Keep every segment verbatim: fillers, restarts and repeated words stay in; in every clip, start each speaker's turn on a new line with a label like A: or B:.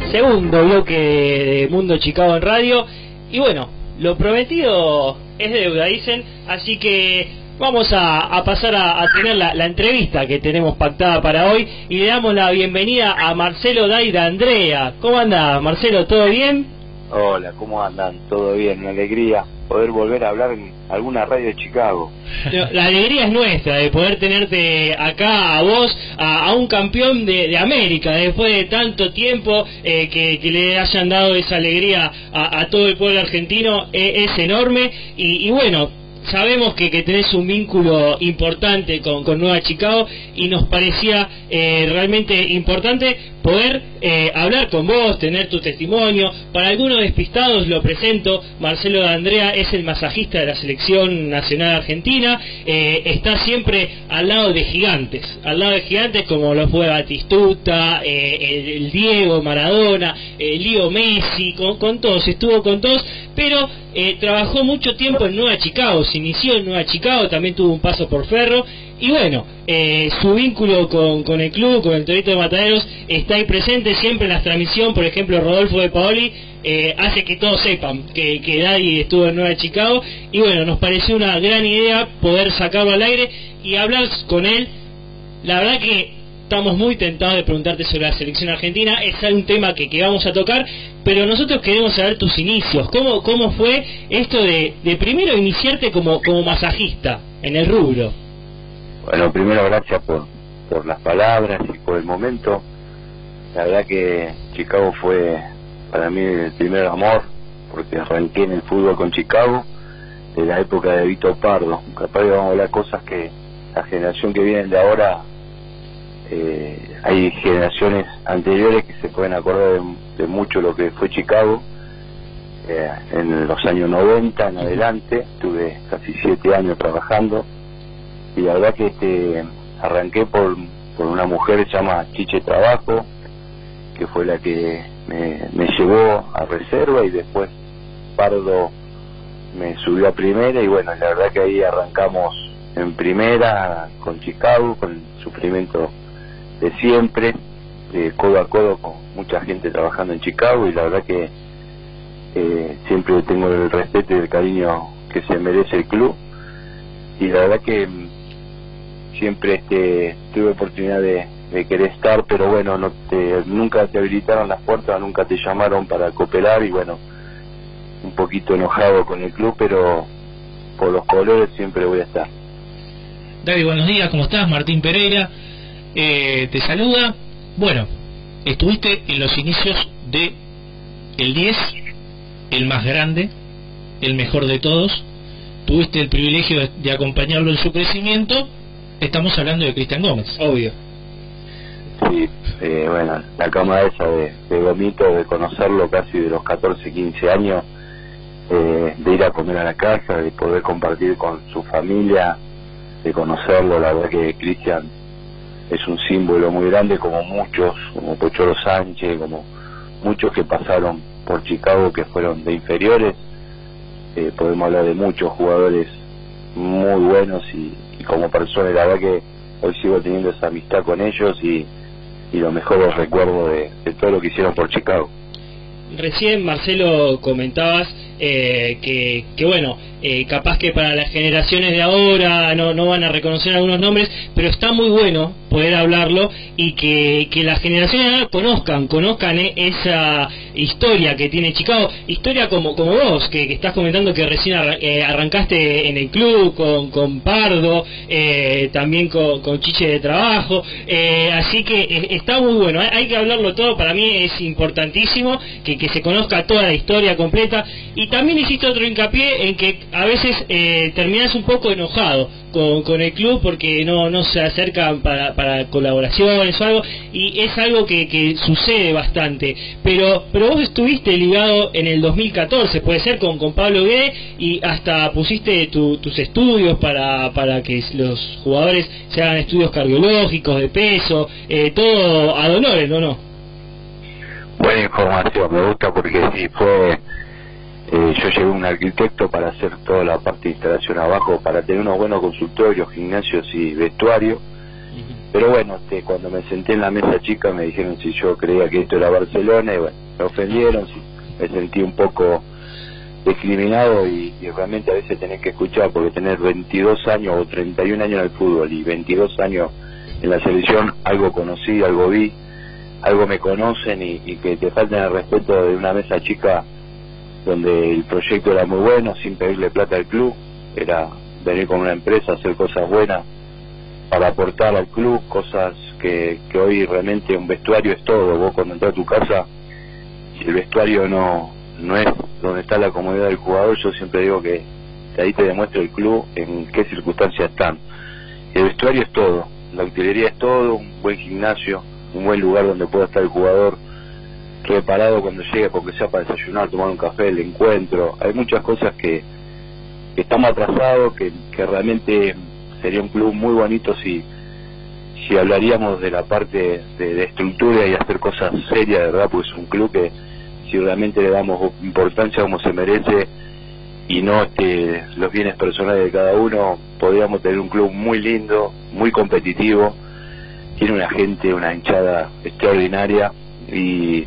A: segundo bloque de Mundo Chicago en Radio. Y bueno, lo prometido es deuda, dicen, así que vamos a, a pasar a, a tener la, la entrevista que tenemos pactada para hoy y le damos la bienvenida a Marcelo Daira Andrea. ¿Cómo anda, Marcelo? ¿Todo bien?
B: Hola, ¿cómo andan? ¿Todo bien? Una alegría poder volver a hablar en alguna radio de Chicago.
A: La alegría es nuestra de poder tenerte acá a vos, a, a un campeón de, de América, después de tanto tiempo, eh, que, que le hayan dado esa alegría a, a todo el pueblo argentino, eh, es enorme. Y, y bueno, sabemos que, que tenés un vínculo importante con, con Nueva Chicago y nos parecía eh, realmente importante poder eh, hablar con vos, tener tu testimonio. Para algunos despistados lo presento, Marcelo D'Andrea es el masajista de la selección nacional argentina, eh, está siempre al lado de gigantes, al lado de gigantes como lo fue Batistuta, eh, el, el Diego Maradona, el Leo Messi, con, con todos, estuvo con todos, pero eh, trabajó mucho tiempo en Nueva Chicago, se inició en Nueva Chicago, también tuvo un paso por Ferro. Y bueno, eh, su vínculo con, con el club, con el Torito de Mataderos, está ahí presente siempre en las transmisiones. Por ejemplo, Rodolfo de Paoli eh, hace que todos sepan que, que Daddy estuvo en Nueva Chicago. Y bueno, nos pareció una gran idea poder sacarlo al aire y hablar con él. La verdad que estamos muy tentados de preguntarte sobre la selección argentina. Es un tema que, que vamos a tocar, pero nosotros queremos saber tus inicios. ¿Cómo, cómo fue esto de, de primero iniciarte como, como masajista en el rubro?
B: Bueno, primero gracias por, por las palabras y por el momento. La verdad que Chicago fue para mí el primer amor, porque arranqué en el fútbol con Chicago de la época de Vito Pardo. Capaz que vamos a hablar cosas que la generación que viene de ahora, eh, hay generaciones anteriores que se pueden acordar de, de mucho lo que fue Chicago. Eh, en los años noventa en adelante, tuve casi siete años trabajando. Y la verdad que este arranqué por, por una mujer que se llama Chiche Trabajo, que fue la que me, me llevó a reserva, y después Pardo me subió a primera, y bueno, la verdad que ahí arrancamos en primera con Chicago, con el sufrimiento de siempre, de codo a codo con mucha gente trabajando en Chicago, y la verdad que eh, siempre tengo el respeto y el cariño que se merece el club. Y la verdad que siempre este, tuve oportunidad de, de querer estar, pero bueno, no te, nunca te habilitaron las puertas, nunca te llamaron para cooperar, y bueno, un poquito enojado con el club, pero por los colores siempre voy a estar.
C: David, buenos días, ¿cómo estás? Martín Pereira eh, te saluda. Bueno, estuviste en los inicios de el diez, el más grande, el mejor de todos, tuviste el privilegio de, de acompañarlo en su crecimiento. Estamos hablando de Cristian Gómez, obvio.
B: Sí, eh, bueno, la cama esa de, de Gomito, de conocerlo casi de los catorce, quince años, eh, de ir a comer a la casa, de poder compartir con su familia, de conocerlo. La verdad que Cristian es un símbolo muy grande, como muchos, como Pocholo Sánchez, como muchos que pasaron por Chicago, que fueron de inferiores. Eh, podemos hablar de muchos jugadores muy buenos, y, y como persona, la verdad que hoy sigo teniendo esa amistad con ellos, y, y lo mejor los recuerdo de, de todo lo que hicieron por Chicago.
A: Recién, Marcelo, comentabas eh, que, que bueno, eh, capaz que para las generaciones de ahora no, no van a reconocer algunos nombres, pero está muy bueno poder hablarlo y que, que las generaciones de ahora conozcan, conozcan eh, esa historia que tiene Chicago, historia como como vos, que, que estás comentando que recién arran eh, arrancaste en el club con, con Pardo, eh, también con, con Chiche de Trabajo, eh, así que eh, está muy bueno, hay, hay que hablarlo todo. Para mí es importantísimo que, que se conozca toda la historia completa. Y también hiciste otro hincapié en que a veces eh, terminás un poco enojado con, con el club porque no, no se acercan para, para colaboraciones o algo, y es algo que, que sucede bastante, pero pero vos estuviste ligado en el dos mil catorce, puede ser, con, con Pablo Guede, y hasta pusiste tu, tus estudios para, para que los jugadores se hagan estudios cardiológicos, de peso, eh, todo ad honorem, ¿no? no?
B: Buena información, me gusta, porque sí, fue... Eh, yo llevé un arquitecto para hacer toda la parte de instalación abajo, para tener unos buenos consultorios, gimnasios y vestuario, Pero bueno, este, cuando me senté en la mesa chica me dijeron si yo creía que esto era Barcelona, y bueno, me ofendieron, me sentí un poco discriminado, y, y realmente a veces tenés que escuchar, porque tener veintidós años o treinta y un años en el fútbol y veintidós años en la selección, algo conocí, algo vi, algo me conocen, y, y que te falten el respeto de una mesa chica donde el proyecto era muy bueno, sin pedirle plata al club, era venir con una empresa, hacer cosas buenas para aportar al club, cosas que, que hoy realmente un vestuario es todo. Vos cuando entras a tu casa, si el vestuario no no es donde está la comodidad del jugador, yo siempre digo que, que ahí te demuestra el club en qué circunstancias están. El vestuario es todo, la utilería es todo, un buen gimnasio, un buen lugar donde pueda estar el jugador preparado cuando llegue, porque sea para desayunar, tomar un café, el encuentro. Hay muchas cosas que, que estamos atrasados, que, que realmente sería un club muy bonito si si hablaríamos de la parte de, de estructura y hacer cosas serias, de verdad, porque es un club que si realmente le damos importancia como se merece y no este, los bienes personales de cada uno, podríamos tener un club muy lindo, muy competitivo, tiene una gente, una hinchada extraordinaria, y,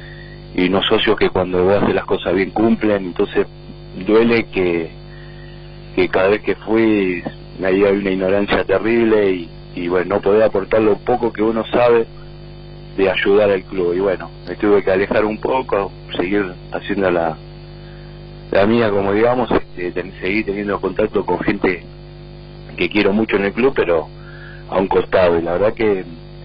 B: y unos socios que cuando vos haces las cosas bien cumplen. Entonces duele que, que cada vez que fui ahí hay una ignorancia terrible, y, y bueno, no poder aportar lo poco que uno sabe de ayudar al club. Y bueno, me tuve que alejar un poco, seguir haciendo la, la mía, como digamos, este, ten, seguir teniendo contacto con gente que quiero mucho en el club, pero a un costado. Y la verdad que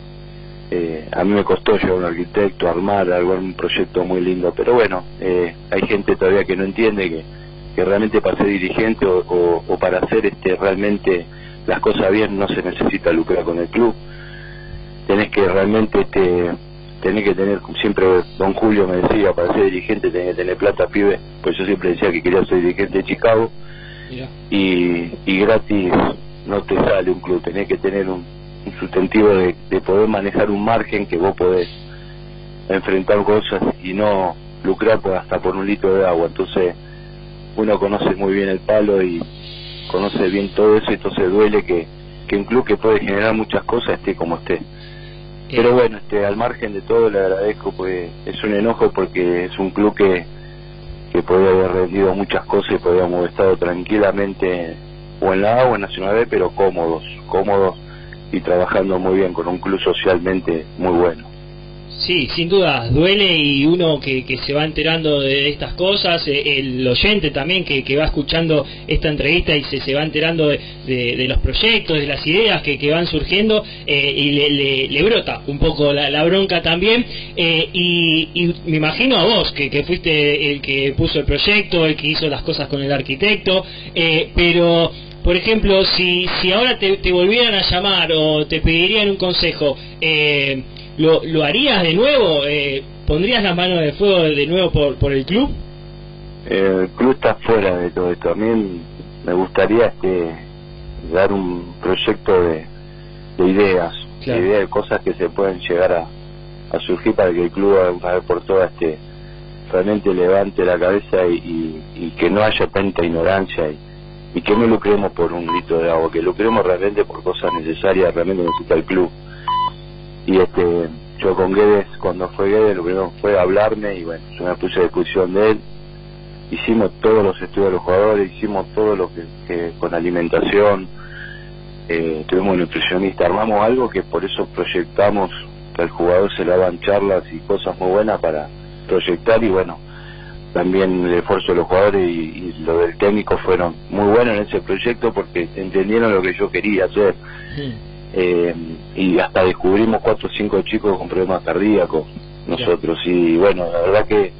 B: eh, a mí me costó llevar a un arquitecto, armar algo, un proyecto muy lindo, pero bueno, eh, hay gente todavía que no entiende que, que realmente para ser dirigente o, o, o para hacer este realmente las cosas bien no se necesita lucrar con el club. Tenés que realmente este, tenés que tener, siempre don Julio me decía, para ser dirigente tenés que tener plata, pibe, pues yo siempre decía que quería ser dirigente de Chicago. Mira. y y gratis no te sale un club, tenés que tener un, un sustantivo de, de poder manejar un margen que vos podés enfrentar cosas y no lucrar por, hasta por un litro de agua. Entonces uno conoce muy bien el palo y conoce bien todo eso, entonces duele que, que un club que puede generar muchas cosas esté como esté. Pero bueno, este, al margen de todo le agradezco, pues es un enojo porque es un club que que podría haber rendido muchas cosas y podríamos haber estado tranquilamente o en la A o en Nacional B, pero cómodos, cómodos y trabajando muy bien con un club socialmente muy bueno.
A: Sí, sin duda, duele, y uno que, que se va enterando de estas cosas, eh, el oyente también que, que va escuchando esta entrevista y se, se va enterando de, de, de los proyectos, de las ideas que, que van surgiendo, eh, y le, le, le brota un poco la, la bronca también, eh, y, y me imagino a vos, que, que fuiste el que puso el proyecto, el que hizo las cosas con el arquitecto, eh, pero... Por ejemplo, si si ahora te, te volvieran a llamar o te pedirían un consejo, eh, ¿lo, ¿lo harías de nuevo? Eh, ¿Pondrías las manos de fuego de nuevo por, por el club?
B: El club está fuera de todo esto. A mí me gustaría este, dar un proyecto de, de ideas, claro. de ideas de cosas que se pueden llegar a, a surgir para que el club una vez por todas este, realmente levante la cabeza y, y, y que no haya tanta ignorancia y y que no lucremos por un litro de agua, que lucremos realmente por cosas necesarias, realmente necesita el club. Y este yo con Guedes, cuando fue Guedes, lo primero fue hablarme, y bueno, yo me puse a disposición de él, hicimos todos los estudios de los jugadores, hicimos todo lo que, que con alimentación, eh, tuvimos un nutricionista, armamos algo que por eso proyectamos que al jugador se le daban charlas y cosas muy buenas para proyectar, y bueno, también el esfuerzo de los jugadores y, y lo del técnico fueron muy buenos en ese proyecto porque entendieron lo que yo quería hacer. Sí. Eh, y hasta descubrimos cuatro o cinco chicos con problemas cardíacos nosotros, yeah. Y bueno, la verdad que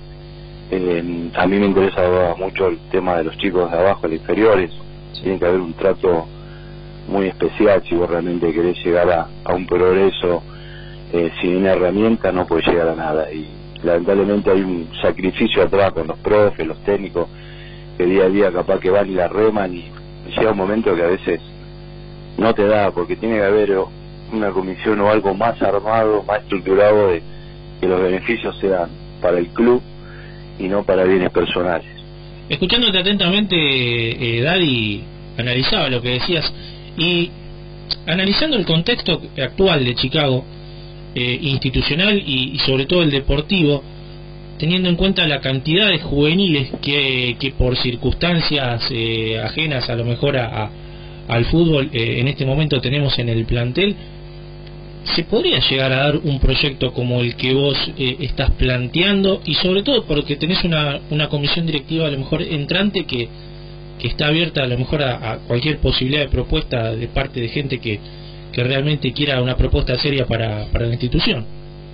B: eh, a mí me interesa mucho el tema de los chicos de abajo, de inferiores. Sí. Tiene que haber un trato muy especial si vos realmente querés llegar a, a un progreso. Eh, sin una herramienta no podés llegar a nada, y lamentablemente hay un sacrificio atrás con los profes, los técnicos, que día a día capaz que van y la reman, y llega un momento que a veces no te da, porque tiene que haber una comisión o algo más armado, más estructurado, de que los beneficios sean para el club y no para bienes personales.
C: Escuchándote atentamente, eh, Daddy, analizaba lo que decías, y analizando el contexto actual de Chicago, eh, institucional y, y sobre todo el deportivo, teniendo en cuenta la cantidad de juveniles que, que por circunstancias eh, ajenas a lo mejor a, a, al fútbol eh, en este momento tenemos en el plantel, ¿se podría llegar a dar un proyecto como el que vos eh, estás planteando? Y sobre todo porque tenés una, una comisión directiva a lo mejor entrante que, que está abierta a lo mejor a, a cualquier posibilidad de propuesta de parte de gente que, que realmente quiera una propuesta seria para, para la institución.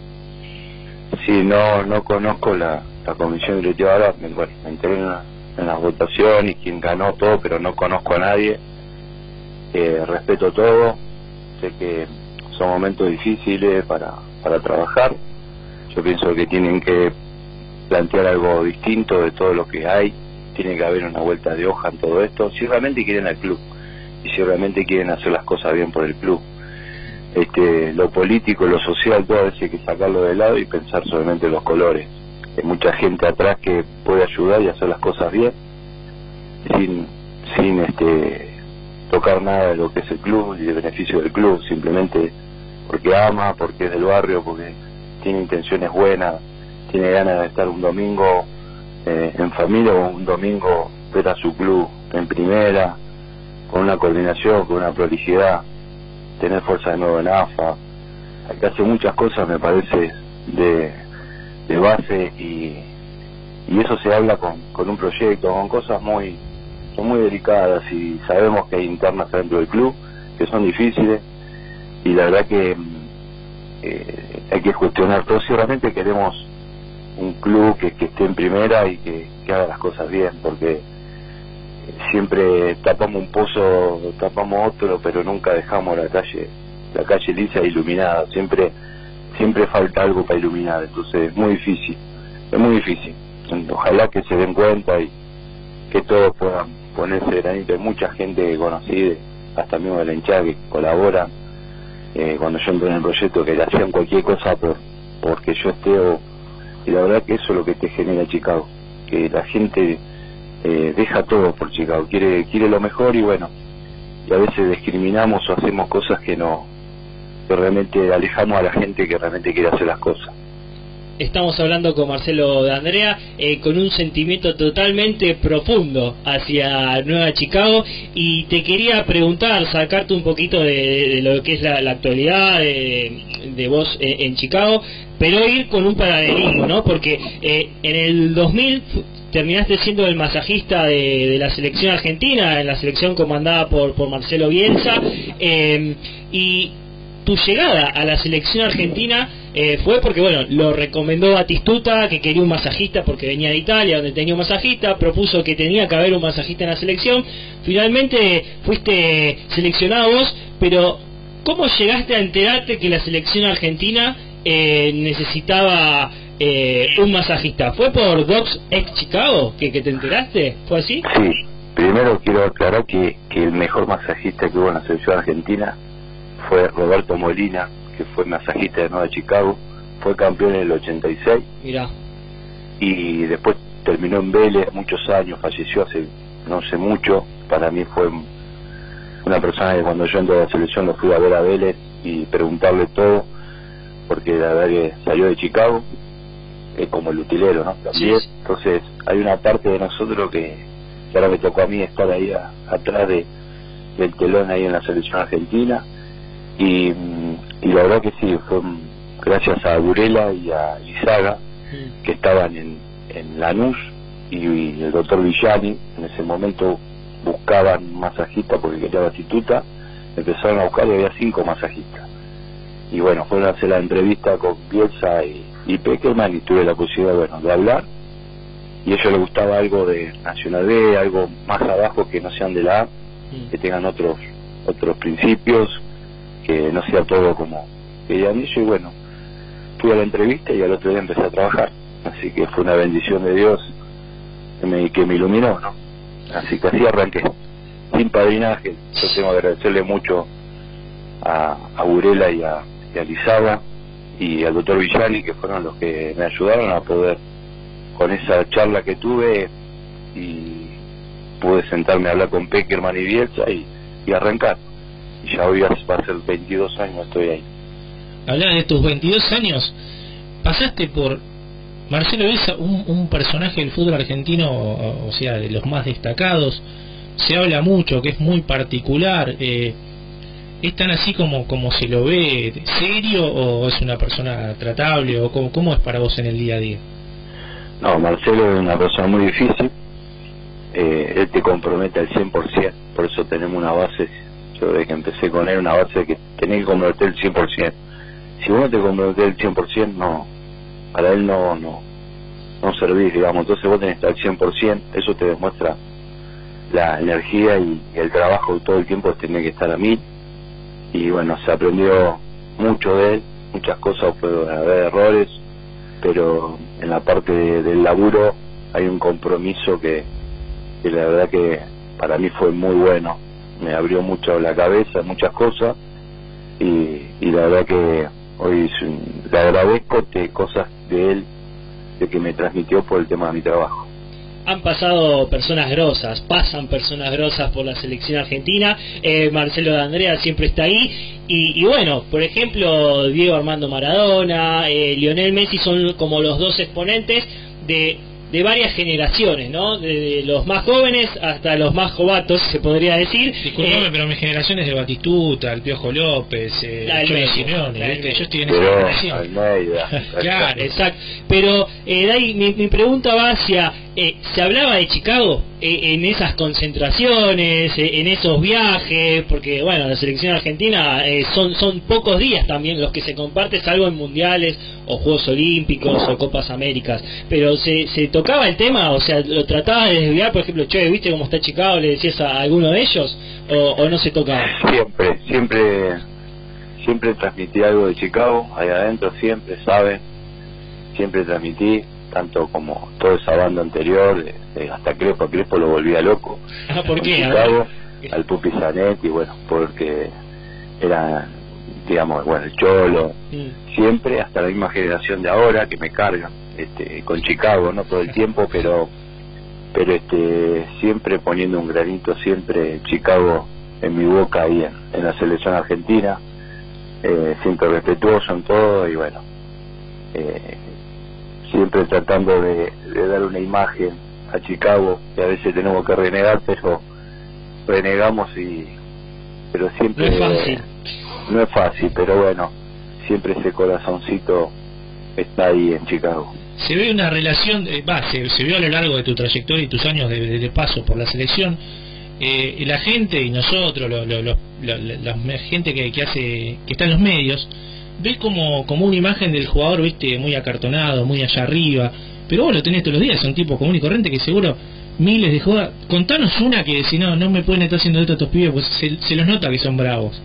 B: Sí, no no conozco la, la comisión directiva ahora, me, bueno, me enteré en, la, en las votaciones, quién ganó todo, pero no conozco a nadie. Eh, respeto todo, sé que son momentos difíciles para, para trabajar. Yo pienso que tienen que plantear algo distinto de todo lo que hay, tiene que haber una vuelta de hoja en todo esto, si realmente quieren al club y si realmente quieren hacer las cosas bien por el club. Este, lo político, lo social, todo a veces hay que sacarlo de lado y pensar solamente en los colores. Hay mucha gente atrás que puede ayudar y hacer las cosas bien sin, sin este, tocar nada de lo que es el club y el beneficio del club, simplemente porque ama, porque es del barrio, porque tiene intenciones buenas, tiene ganas de estar un domingo eh, en familia o un domingo ver a su club en primera, con una coordinación, con una prolijidad, tener fuerza de nuevo en A F A. Hay que hacer muchas cosas, me parece, de, de base y, y eso se habla con, con un proyecto, con cosas muy, son muy delicadas y sabemos que hay internas dentro del club que son difíciles y la verdad que eh, hay que cuestionar todo si realmente queremos un club que, que esté en primera y que, que haga las cosas bien, porque siempre tapamos un pozo, tapamos otro, pero nunca dejamos la calle la calle lisa e iluminada, siempre siempre falta algo para iluminar, entonces es muy difícil, es muy difícil. Ojalá que se den cuenta y que todos puedan ponerse granito. Hay mucha gente conocida, hasta mismo de la hinchada, que colabora eh, cuando yo entré en el proyecto, que le hacían cualquier cosa por porque yo esté, o, y la verdad que eso es lo que te genera Chicago, que la gente eh, deja todo por Chicago, quiere quiere lo mejor y bueno, y a veces discriminamos o hacemos cosas que no, que realmente alejamos a la gente que realmente quiere hacer las cosas.
A: Estamos hablando con Marcelo D'Andrea, eh, con un sentimiento totalmente profundo hacia Nueva Chicago, y te quería preguntar, sacarte un poquito de, de lo que es la, la actualidad de, de vos eh, en Chicago, pero ir con un paralelismo, ¿no? Porque eh, en el dos mil terminaste siendo el masajista de, de la selección argentina, en la selección comandada por, por Marcelo Bielsa, eh, y tu llegada a la selección argentina eh, fue porque, bueno, lo recomendó Batistuta, que quería un masajista porque venía de Italia, donde tenía un masajista, propuso que tenía que haber un masajista en la selección, finalmente fuiste seleccionado vos, pero ¿cómo llegaste a enterarte que la selección argentina eh, necesitaba eh, un masajista? ¿Fue por Docs ex Chicago que, que te enteraste? ¿Fue así?
B: Sí, primero quiero aclarar que, que el mejor masajista que hubo en la selección argentina fue Roberto Molina, que fue masajista de Nueva Chicago, fue campeón en el ochenta y seis.
A: Mirá.
B: Y después terminó en Vélez muchos años, falleció hace no sé mucho. Para mí fue una persona que cuando yo entré a la selección lo fui a ver a Vélez y preguntarle todo, porque la verdad que salió de Chicago eh, como el utilero, ¿no? También. Sí. Entonces hay una parte de nosotros que, que ahora me tocó a mí estar ahí a, atrás de, del telón ahí en la selección argentina. Y, y la verdad que sí, fue gracias a Burela y a Lizaga, mm. que estaban en, en Lanús, y, y el doctor Villani en ese momento buscaban masajistas porque quería Batistuta, empezaron a buscar y había cinco masajistas. Y bueno, fueron a hacer la entrevista con Bielsa y, y Peckerman, y tuve la posibilidad, bueno, de hablar, y a ellos les gustaba algo de Nacional B, algo más abajo que no sean de la A, mm. que tengan otros otros principios, que no sea todo como querían ellos. Y bueno, fui a la entrevista y al otro día empecé a trabajar, así que fue una bendición de Dios que me, que me iluminó, ¿no? Así que así arranqué, sin padrinaje. Yo tengo que agradecerle mucho a, a Burela y a, y a Lizaga y al doctor Villani, que fueron los que me ayudaron a poder, con esa charla que tuve, y pude sentarme a hablar con Peckerman y Bielsa y, y arrancar. ya hoy va a ser veintidós años, estoy ahí.
C: Hablando de tus veintidós años, pasaste por Marcelo Bielsa, un, un personaje del fútbol argentino, o, o sea, de los más destacados. Se habla mucho, que es muy particular. Eh, ¿Es tan así como, como se lo ve, serio, o es una persona tratable, o cómo, cómo es para vos en el día a día?
B: No, Marcelo es una persona muy difícil. Eh, él te compromete al cien por ciento, por eso tenemos una base, yo desde que empecé con él, una base de que tenés que comprometer el cien por ciento. Si vos no te comprometés el cien por ciento, no, para él no no no servís, digamos. Entonces vos tenés que estar al cien por ciento, eso te demuestra la energía y, y el trabajo todo el tiempo, tiene que estar a mí. Y bueno, se aprendió mucho de él, muchas cosas, puede haber errores, pero en la parte de, del laburo hay un compromiso que, que la verdad que para mí fue muy bueno, me abrió mucho la cabeza, muchas cosas, y, y la verdad que hoy le agradezco de cosas de él, de que me transmitió por el tema de mi trabajo.
A: Han pasado personas grosas, pasan personas grosas por la selección argentina. eh, Marcelo D'Andrea siempre está ahí, y, y bueno, por ejemplo, Diego Armando Maradona, eh, Lionel Messi son como los dos exponentes de de varias generaciones, ¿no? De, de los más jóvenes hasta los más jovatos, se podría decir.
C: Disculpame, eh, pero mi generación es de Batistuta, el Piojo López, eh, el Cholo Simeone, ¿viste? Yo estoy en esa generación.
B: Almeida.
A: Claro, exacto. Pero, eh, Dai, mi, mi pregunta va hacia, eh, ¿se hablaba de Chicago eh, en esas concentraciones, eh, en esos viajes? Porque, bueno, la selección argentina eh, son son pocos días también los que se comparten, salvo en mundiales o Juegos Olímpicos o Copas Américas. Pero se, se tocaba el tema, o sea, lo tratabas de desviar, por ejemplo, che, ¿viste cómo está Chicago? ¿Le decías a alguno de ellos? ¿O, o no se tocaba?
B: Siempre, siempre, siempre transmití algo de Chicago, ahí adentro, siempre, ¿saben? Siempre transmití, tanto como toda esa banda anterior, de, de hasta Crespo, Crespo lo volvía loco.
A: Ah, ¿por qué?
B: Chicago, al Pupi Zanetti, bueno, porque era, digamos, bueno, el Cholo, mm. siempre, hasta la misma generación de ahora, que me cargan, este, con Chicago, no todo el tiempo, pero pero este siempre poniendo un granito, siempre Chicago en mi boca ahí en, en la selección argentina, eh, siempre respetuoso en todo, y bueno, eh, siempre tratando de, de dar una imagen a Chicago, que a veces tenemos que renegar, pero renegamos, y pero siempre
A: no es fácil,
B: no es fácil, pero bueno, siempre ese corazoncito está ahí en Chicago.
C: Se ve una relación, va, eh, se, se vio a lo largo de tu trayectoria y tus años de, de, de paso por la selección, eh, la gente y nosotros, lo, lo, lo, lo, la, la gente que, que hace, que está en los medios, ve como, como una imagen del jugador, viste, muy acartonado, muy allá arriba, pero vos lo tenés todos los días, es un tipo común y corriente que seguro miles de jugadas. Contanos una que si no, no me pueden estar haciendo esto estos pibes, pues se, se los nota que son bravos.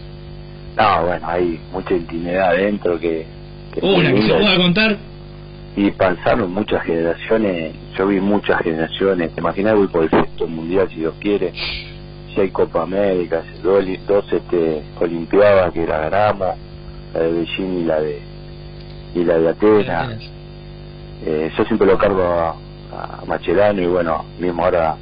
B: No, bueno, hay mucha intimidad adentro que... que
C: una que se pueda contar.
B: Y pasaron muchas generaciones, yo vi muchas generaciones, te imaginas, voy por el sexto mundial si Dios quiere, si hay Copa América, dos, dos este, olimpiadas que la ganamos, la de Beijing y la de y la de Atenas. Eh, yo siempre lo cargo a, a Mascherano, y bueno, mismo ahora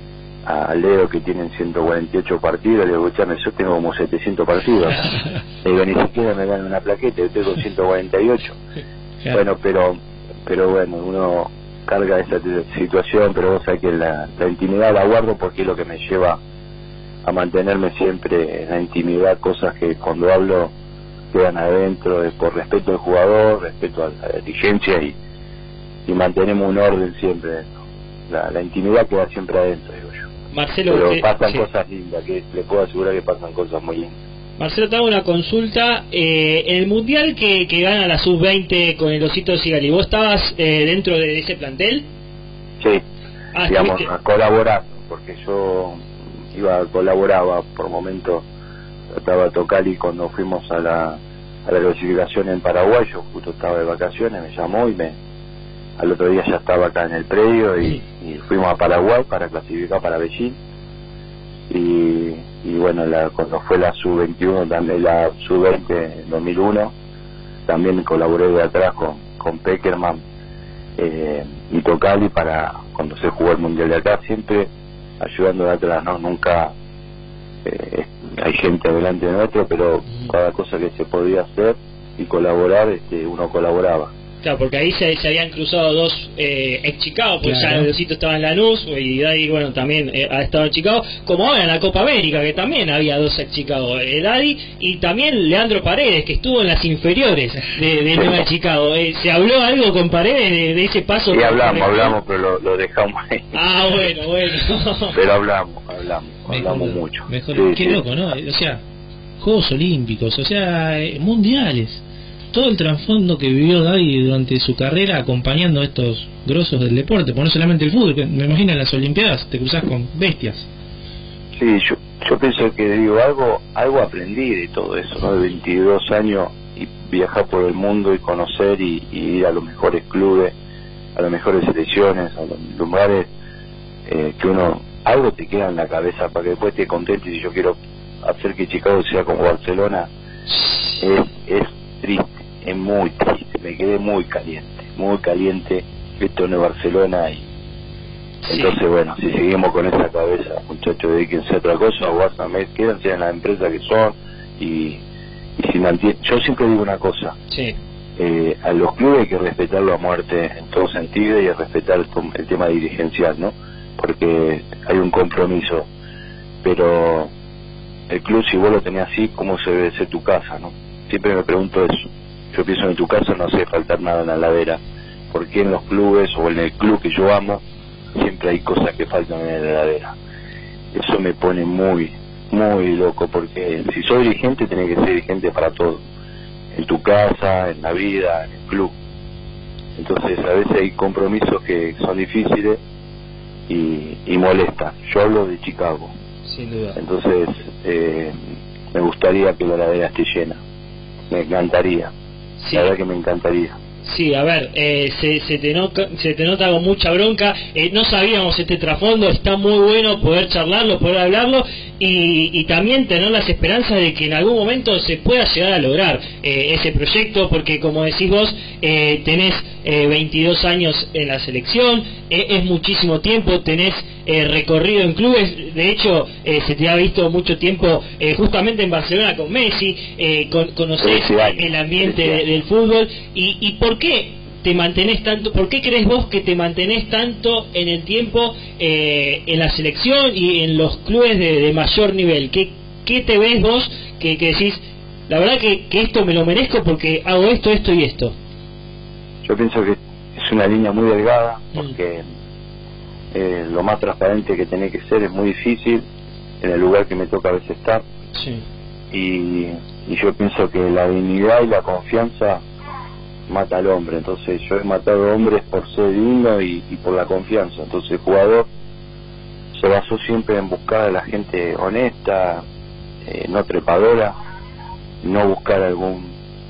B: a Leo, que tienen ciento cuarenta y ocho partidos, le digo, escuchame, yo tengo como setecientos partidos, le digo, ni siquiera me dan una plaqueta, yo tengo ciento cuarenta y ocho. Bueno, pero pero bueno, uno carga esa situación, pero vos sabés que la, la intimidad la guardo porque es lo que me lleva a mantenerme siempre en la intimidad, cosas que cuando hablo quedan adentro, es por respeto al jugador, respeto a la dirigencia, y, y mantenemos un orden siempre dentro. La, la intimidad queda siempre adentro, digo yo.
A: Marcelo,
B: pero
A: eh,
B: pasan
A: sí.
B: cosas lindas, que le puedo asegurar que pasan cosas muy lindas.
A: Marcelo, te hago una consulta. Eh, en el mundial que, que gana la sub veinte con el Osito Sigali, ¿vos estabas eh, dentro de ese plantel?
B: Sí,
A: ah,
B: digamos,
A: estuviste...
B: a colaborar, porque yo iba, colaboraba, por momentos trataba de tocar, y cuando fuimos a la, a la clasificación en Paraguay, yo justo estaba de vacaciones, me llamó y me al otro día ya estaba acá en el predio, y, y fuimos a Paraguay para clasificar para Beijing. Y, y bueno, la, cuando fue la sub veintiuno, también la sub veinte en dos mil uno, también colaboré de atrás con, con Peckerman eh, y Tocali para cuando se jugó el mundial de acá, siempre ayudando de atrás, no, nunca eh, hay gente delante de nuestro, pero cada cosa que se podía hacer y colaborar, este, uno colaboraba.
A: Claro, porque ahí se, se habían cruzado dos eh, ex Chicago, porque
C: claro.
A: ya Diosito estaba en Lanús y Daddy, bueno, también eh, ha estado en Chicago, como ahora en la Copa América, que también había dos ex Chicago, eh, Daddy y también Leandro Paredes, que estuvo en las inferiores de, de Nueva Chicago. Eh, ¿Se habló algo con Paredes de, de ese paso?
B: Sí, hablamos, hablamos, pero lo, lo dejamos ahí.
A: Ah, bueno, bueno.
B: Pero hablamos, hablamos, hablamos
C: mejor,
B: mucho.
C: Mejor,
B: sí,
C: qué
B: sí.
C: loco, ¿no? O sea, Juegos Olímpicos, o sea, eh, mundiales. Todo el trasfondo que vivió Daddy durante su carrera acompañando a estos grosos del deporte, porque no solamente el fútbol, que me imagino en las Olimpiadas te cruzás con bestias.
B: Sí, yo, yo pienso que digo algo algo aprendí de todo eso, ¿no? De veintidós años y viajar por el mundo y conocer y, y ir a los mejores clubes, a las mejores selecciones, a los lugares eh, que uno, algo te queda en la cabeza para que después te contentes. Y yo quiero hacer que Chicago sea como Barcelona, es, es triste. Es muy triste, me quedé muy caliente, muy caliente esto en Barcelona y sí. Entonces bueno, si seguimos con esa cabeza, muchachos, dedíquense a otra cosa, o hasta me quédense en la empresa que son y, y si mantienen, yo siempre digo una cosa,
A: sí.
B: eh, a los clubes hay que respetarlo a muerte en todo sentido y a respetar el, el tema dirigencial, ¿no? Porque hay un compromiso, pero el club, si vos lo tenés así, ¿cómo se debe ser tu casa, no? Siempre me pregunto eso. Yo pienso en tu casa no hace faltar nada en la heladera, porque en los clubes o en el club que yo amo siempre hay cosas que faltan en la heladera. Eso me pone muy, muy loco, porque si soy dirigente tenés que ser dirigente para todo, en tu casa, en la vida, en el club. Entonces a veces hay compromisos que son difíciles y, y molestan. Yo hablo de Chicago,
A: sin duda.
B: Entonces eh, me gustaría que la heladera esté llena, me encantaría. Sí. La verdad que me encantaría.
A: Sí, a ver, eh, se, se, te nota, se te nota con mucha bronca, eh, no sabíamos este trasfondo, está muy bueno poder charlarlo, poder hablarlo y, y también tener las esperanzas de que en algún momento se pueda llegar a lograr eh, ese proyecto, porque como decís vos, eh, tenés eh, veintidós años en la selección, eh, es muchísimo tiempo, tenés eh, recorrido en clubes, de hecho eh, se te ha visto mucho tiempo eh, justamente en Barcelona con Messi, eh, con, conocés sí, sí, el ambiente sí, sí. De, del fútbol y, y ¿por qué te mantenés tanto, por qué crees vos que te mantenés tanto en el tiempo eh, en la selección y en los clubes de, de mayor nivel? ¿Qué, qué te ves vos que, que decís, la verdad que, que esto me lo merezco porque hago esto, esto y esto?
B: Yo pienso que es una línea muy delgada, porque mm. eh, lo más transparente que tenés que ser es muy difícil en el lugar que me toca a veces estar.
A: Sí.
B: Y, y yo pienso que la dignidad y la confianza mata al hombre. Entonces yo he matado hombres por ser digno y, y por la confianza. Entonces el jugador se basó siempre en buscar a la gente honesta, eh, no trepadora, no buscar algún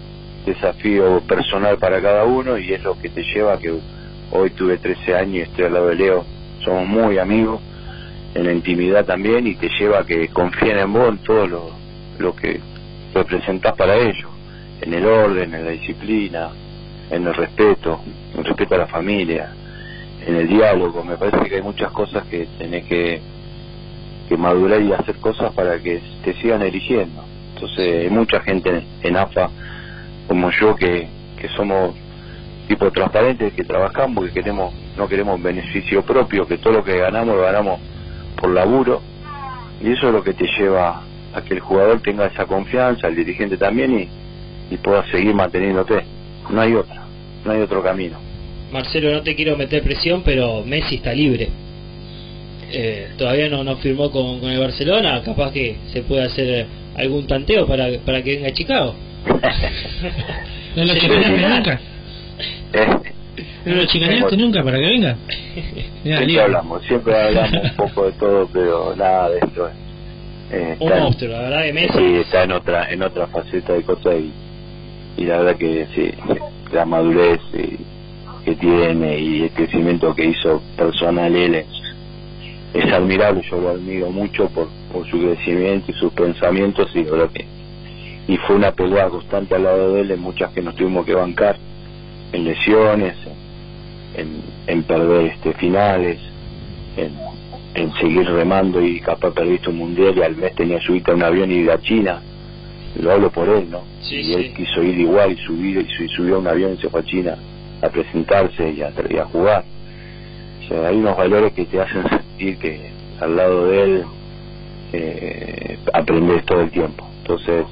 B: desafío personal para cada uno, y es lo que te lleva a que hoy tuve trece años y estoy al lado de Leo, somos muy amigos en la intimidad también, y te lleva a que confíen en vos en todo lo, lo que representás para ellos, en el orden, en la disciplina, en el respeto, en el respeto a la familia, en el diálogo. Me parece que hay muchas cosas que tenés que, que madurar y hacer cosas para que te sigan eligiendo. Entonces hay mucha gente en, en A F A como yo que, que somos tipo transparentes, que trabajamos, que queremos, no queremos beneficio propio, que todo lo que ganamos lo ganamos por laburo, y eso es lo que te lleva a que el jugador tenga esa confianza, el dirigente también, y, y pueda seguir manteniéndote. No hay otra, no hay otro camino.
A: Marcelo, no te quiero meter presión, pero Messi está libre. Eh, todavía no, no firmó con, con el Barcelona, capaz que se puede hacer algún tanteo para, para que venga a Chicago.
C: ¿No lo chicaneaste nunca? ¿No lo chicaneaste nunca para que venga?
B: Ya, siempre libre. hablamos, siempre hablamos un poco de todo, pero nada de esto. Eh,
A: un monstruo, la verdad que Messi.
B: Sí, está en otra, en otra faceta de cosas, y, y la verdad que sí, la madurez y, que tiene y el crecimiento que hizo personal él es, es admirable. Yo lo admiro mucho por, por su crecimiento y sus pensamientos, y la verdad que y fue una pelea constante al lado de él, en muchas que nos tuvimos que bancar, en lesiones, en, en perder este finales, en, en seguir remando y capaz perdiste un mundial y al mes tenía que subirte a un avión y ir a China. Lo hablo por él, ¿no?
A: Sí,
B: y
A: sí.
B: él quiso ir igual y subir y subió a un avión y se fue a China a presentarse y a, y a jugar. O sea, hay unos valores que te hacen sentir que al lado de él eh, aprendes todo el tiempo. Entonces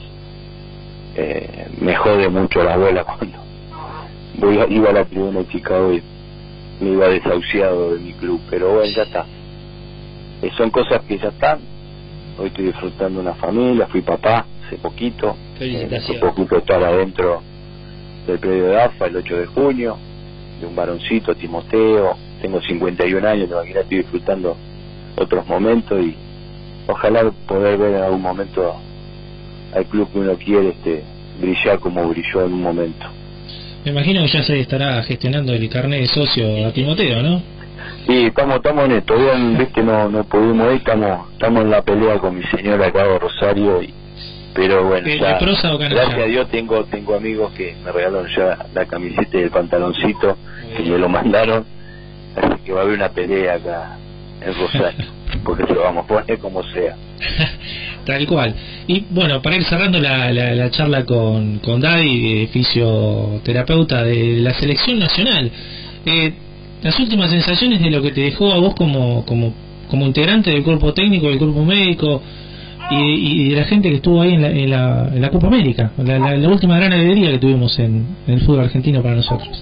B: eh, me jode mucho la bola cuando voy a, iba a la tribuna de Chicago y me iba desahuciado de mi club, pero bueno, ya está. Eh, son cosas que ya están. Hoy estoy disfrutando una familia, fui papá hace poquito.
A: Felicitaciones.
B: Eh, hace poquito estar adentro del predio de A F A el ocho de junio, de un varoncito, Timoteo. Tengo cincuenta y un años, te imaginas, estoy disfrutando otros momentos y ojalá poder ver en algún momento al club que uno quiere este, brillar como brilló en un momento.
C: Me imagino que ya se estará gestionando el carnet de socio a Timoteo, ¿no?
B: Sí, estamos estamos en esto, todavía viste, no, no pudimos ir, estamos, estamos en la pelea con mi señora acá de Rosario, y, pero bueno,
C: ¿De,
B: ya,
C: de prosa o canalla?
B: gracias a Dios tengo tengo amigos que me regalaron ya la camiseta y el pantaloncito, que me lo mandaron, así que va a haber una pelea acá en Rosario, porque se lo vamos a poner como sea.
C: Tal cual. Y bueno, para ir cerrando la, la, la charla con, con Daddy, eh, fisioterapeuta de la selección nacional, eh, las últimas sensaciones de lo que te dejó a vos como como como integrante del cuerpo técnico, del cuerpo médico y, y de la gente que estuvo ahí en la, en la, en la Copa América, la, la, la última gran alegría que tuvimos en, en el fútbol argentino para nosotros.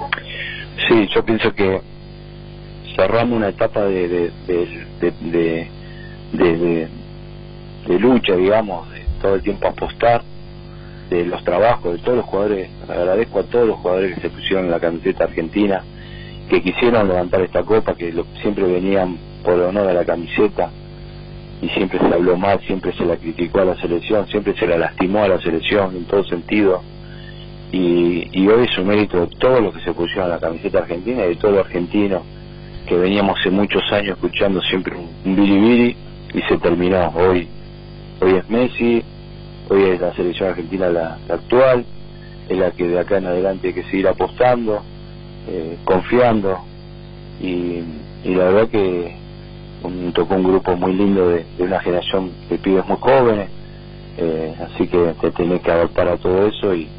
B: Sí, yo pienso que cerramos una etapa de de de de, de, de, de, de lucha, digamos, de todo el tiempo apostar, de los trabajos de todos los jugadores. Agradezco a todos los jugadores que se pusieron en la camiseta argentina, que quisieron levantar esta copa, que lo, siempre venían por honor a la camiseta y siempre se habló mal, siempre se la criticó a la selección, siempre se la lastimó a la selección en todo sentido, y, y hoy es un mérito de todos los que se pusieron a la camiseta argentina y de todos los argentinos que veníamos hace muchos años escuchando siempre un, un biribiri, y se terminó. Hoy hoy es Messi, hoy es la selección argentina la, la actual, es la que de acá en adelante hay que seguir apostando, Eh, confiando, y, y la verdad que un, tocó un grupo muy lindo de, de una generación de pibes muy jóvenes, eh, así que te tenés que adaptar a todo eso, y,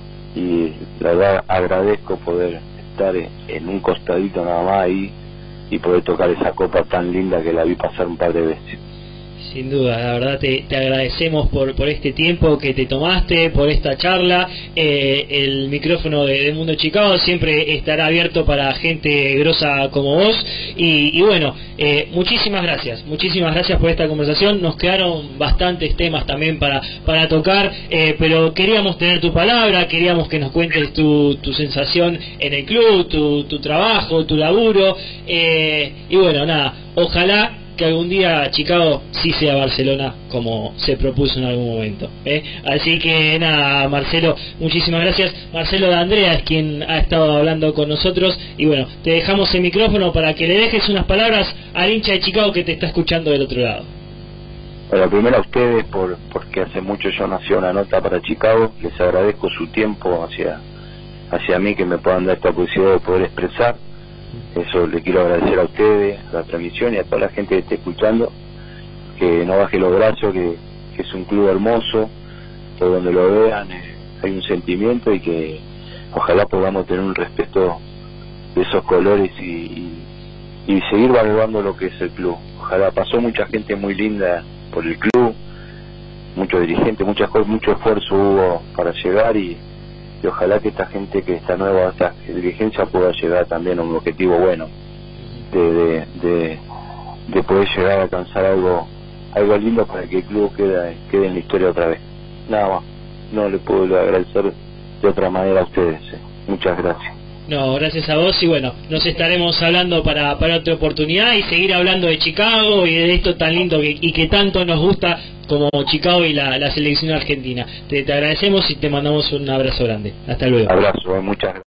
B: y la verdad agradezco poder estar en, en un costadito nada más ahí y poder tocar esa copa tan linda que la vi pasar un par de veces.
A: Sin duda, la verdad te, te agradecemos por, por este tiempo que te tomaste, por esta charla. Eh, el micrófono de, del Mundo Chicago siempre estará abierto para gente grosa como vos, y, y bueno, eh, muchísimas gracias, muchísimas gracias por esta conversación. Nos quedaron bastantes temas también para, para tocar, eh, pero queríamos tener tu palabra, queríamos que nos cuentes tu, tu sensación en el club, tu, tu trabajo, tu laburo, eh, y bueno, nada, ojalá que algún día Chicago sí sea Barcelona como se propuso en algún momento, ¿eh? Así que nada, Marcelo, muchísimas gracias. Marcelo de Andrea es quien ha estado hablando con nosotros, y bueno, te dejamos el micrófono para que le dejes unas palabras al hincha de Chicago que te está escuchando del otro lado.
B: Bueno, primero a ustedes, por porque hace mucho yo nací una nota para Chicago, les agradezco su tiempo hacia hacia mí, que me puedan dar esta posibilidad de poder expresar. Eso le quiero agradecer a ustedes, a la transmisión, y a toda la gente que esté escuchando, que no baje los brazos, que, que es un club hermoso, que donde lo vean eh, hay un sentimiento, y que ojalá podamos tener un respeto de esos colores y, y, y seguir valorando lo que es el club. Ojalá, pasó mucha gente muy linda por el club, muchos dirigentes, muchas cosas, mucho esfuerzo hubo para llegar, y y ojalá que esta gente que está nueva, esta dirigencia, pueda llegar también a un objetivo bueno de, de, de, de poder llegar a alcanzar algo algo lindo para que el club quede, quede en la historia otra vez. Nada más, no le puedo agradecer de otra manera a ustedes. eh. Muchas gracias.
A: No, gracias a vos, y bueno, nos estaremos hablando para, para otra oportunidad, y seguir hablando de Chicago y de esto tan lindo que, y que tanto nos gusta como Chicago y la, la selección argentina. Te, te agradecemos y te mandamos un abrazo grande. Hasta luego.
B: Abrazo, eh, muchas gracias.